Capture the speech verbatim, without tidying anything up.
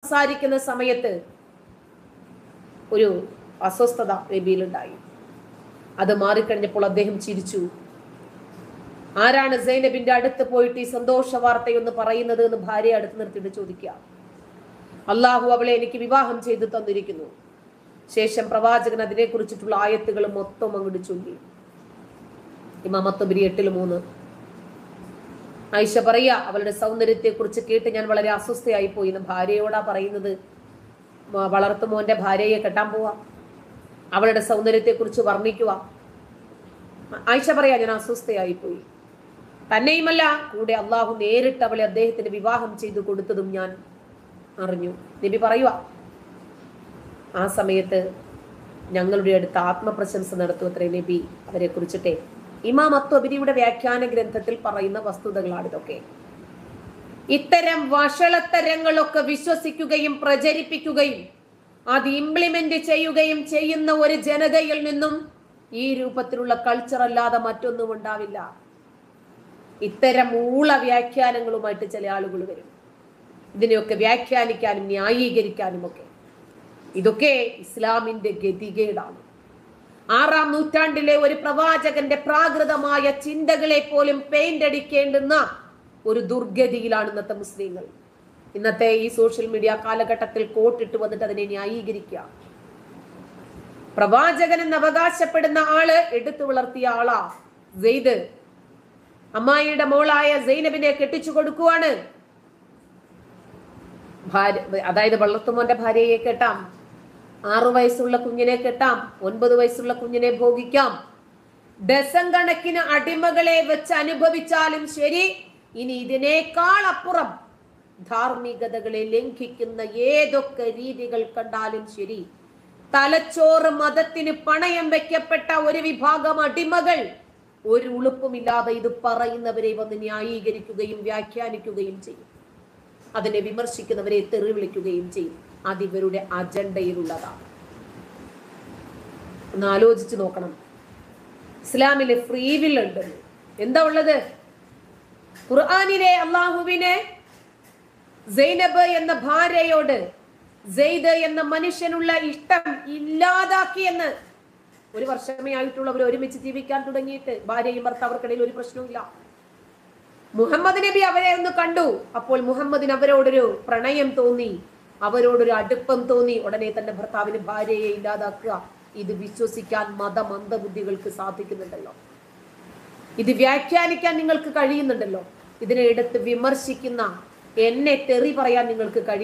സംസാരിക്കുന്ന സമയത്ത് ഒരു അസ്വസ്ഥത നബിയിലുണ്ടായി. അത് മാറിക്കഴിഞ്ഞപ്പോൾ അദ്ദേഹം ചിരിച്ചു. ആരാണ് സൈനബിന്റെ അടുത്ത് പോയിട്ട് ഈ സന്തോഷ വാർത്തയൊന്ന് പറയുന്നത് എന്ന് ഭാര്യയെ അടുത്ത് നിർത്തിയിട്ട് ചോദിക്കുക. അള്ളാഹു അവളെ എനിക്ക് വിവാഹം ചെയ്തു തന്നിരിക്കുന്നു. ശേഷം പ്രവാചകൻ അതിനെ കുറിച്ചിട്ടുള്ള ആയത്തുകൾ മൊത്തം അങ്ങോട്ട് ചൊല്ലി. ഇമാം അത്ബരി എട്ടില് മൂന്ന്. ആയിഷ പറയാ, അവളുടെ സൗന്ദര്യത്തെ കുറിച്ച് കേട്ട് ഞാൻ വളരെ അസ്വസ്ഥയായി പോയി എന്ന് ഭാര്യയോടാ പറയുന്നത്. വളർത്തുമോന്റെ ഭാര്യയെ കെട്ടാൻ പോവാ, അവളുടെ സൗന്ദര്യത്തെ കുറിച്ച് വർണ്ണിക്കുക. ആയിഷ പറയാ, ഞാൻ അസ്വസ്ഥയായി പോയി. തന്നെയുമല്ല, കൂടെ അള്ളാഹു നേരിട്ട് അവളെ അദ്ദേഹത്തിന് വിവാഹം ചെയ്തു കൊടുത്തതും ഞാൻ അറിഞ്ഞു. നബി പറയുക, ആ സമയത്ത് ഞങ്ങളുടെ അടുത്ത് ആത്മപ്രശംസ നടത്തുവത്രേ നബി അവരെ കുറിച്ചിട്ടെ. ഇമാം അത്ബരിയുടെ വ്യാഖ്യാന ഗ്രന്ഥത്തിൽ പറയുന്ന വസ്തുതകളാണ് ഇതൊക്കെ. ഇത്തരം വഷളത്തരങ്ങളൊക്കെ വിശ്വസിക്കുകയും പ്രചരിപ്പിക്കുകയും അത് ഇംപ്ലിമെന്റ് ചെയ്യുകയും ചെയ്യുന്ന ഒരു ജനതയിൽ നിന്നും ഈ രൂപത്തിലുള്ള കൾച്ചർ അല്ലാതെ മറ്റൊന്നും ഉണ്ടാവില്ല. ഇത്തരം ഊള വ്യാഖ്യാനങ്ങളുമായിട്ട് ചില ആളുകൾ വരും. ഇതിനെയൊക്കെ വ്യാഖ്യാനിക്കാനും ന്യായീകരിക്കാനും ഒക്കെ. ഇതൊക്കെ ഇസ്ലാമിന്റെ ഗതികേടാണ്. ആറാം നൂറ്റാണ്ടിലെ ഒരു പ്രവാചകന്റെ പ്രാകൃതമായ ചിന്തകളെ പോലും പെയിന്റ് അടിക്കേണ്ടുന്ന ഒരു ദുർഗതിയിലാണ് ഇന്നത്തെ മുസ്ലിങ്ങൾ. ഇന്നത്തെ ഈ സോഷ്യൽ മീഡിയ കാലഘട്ടത്തിൽ കോട്ടിട്ട് വന്നിട്ട് അതിനെ ന്യായീകരിക്കുക. പ്രവാചകൻ എന്ന് അവകാശപ്പെടുന്ന ആള് എടുത്തു വളർത്തിയ ആളാ സെയ്ദ്. അമ്മായിയുടെ മോളായ സൈനബിനെ കെട്ടിച്ചു കൊടുക്കുവാണ്. ഭാര്യ, അതായത് വളർത്തുമോന്റെ ഭാര്യയെ കെട്ടാം, ആറു വയസ്സുള്ള കുഞ്ഞിനെ കെട്ടാം, ഒൻപത് വയസ്സുള്ള കുഞ്ഞിനെ ഭോഗിക്കാം, ഡസൻ കണക്കിന് അടിമകളെ വെച്ച് അനുഭവിച്ചാലും ശരി. ഇനി ഇതിനേക്കാൾ അപ്പുറം ധാർമ്മികതകളെ ലംഘിക്കുന്ന ഏതൊക്കെ രീതികൾ കണ്ടാലും ശരി, തലച്ചോറ് മതത്തിന് പണയം വെക്കപ്പെട്ട ഒരു വിഭാഗം അടിമകൾ ഒരു ഉളുപ്പുമില്ലാതെ ഇത് പറയുന്നവരെ വന്ന് ന്യായീകരിക്കുകയും വ്യാഖ്യാനിക്കുകയും ചെയ്യും. അതിനെ വിമർശിക്കുന്നവരെ തെറി വിളിക്കുകയും ചെയ്യും. അതിവരുടെ അജണ്ടയിലുള്ളതാണ്. ഒന്ന് ആലോചിച്ച് നോക്കണം. ഇസ്ലാമിലെ ഫ്രീ വിൽ ഉണ്ട്. എന്താ ഉള്ളത്? ഖുർആനിലെ അള്ളാഹുവിനെ സൈനബ് എന്ന ഭാര്യയോട് സെയ്ദ് എന്ന മനുഷ്യനുള്ള ഇഷ്ടം ഇല്ലാതാക്കി എന്ന്. ഒരു വർഷമേ ആയിട്ടുള്ളവർ ഒരുമിച്ച് ജീവിക്കാൻ തുടങ്ങിയിട്ട് ഭാര്യയും ഭർത്താവർക്കിടയിൽ ഒരു പ്രശ്നവുമില്ല. മുഹമ്മദ് നബി അവരെ ഒന്ന് കണ്ടു. അപ്പോൾ മുഹമ്മദിന് അവരോടൊരു പ്രണയം തോന്നി, അവരോടൊരു അടുപ്പം തോന്നി. ഉടനെ തന്നെ ഭർത്താവിന് ഭാര്യയെ ഇല്ലാതാക്കുക. ഇത് വിശ്വസിക്കാൻ മതമന്ദബുദ്ധികൾക്ക് സാധിക്കുന്നുണ്ടല്ലോ. ഇത് വ്യാഖ്യാനിക്കാൻ നിങ്ങൾക്ക് കഴിയുന്നുണ്ടല്ലോ. ഇതിനെ എടുത്ത് വിമർശിക്കുന്ന എന്നെ തെറി പറയാൻ നിങ്ങൾക്ക് കഴിയും.